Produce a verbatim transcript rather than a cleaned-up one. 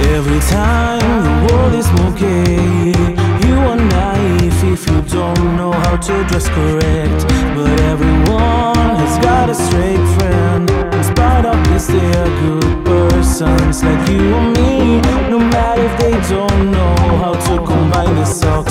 Every time the world is more gay, you are naive if you don't know how to dress correct. But everyone has got a straight friend. In spite of this, they are good persons like you and me. No matter if they don't know how to combine the sock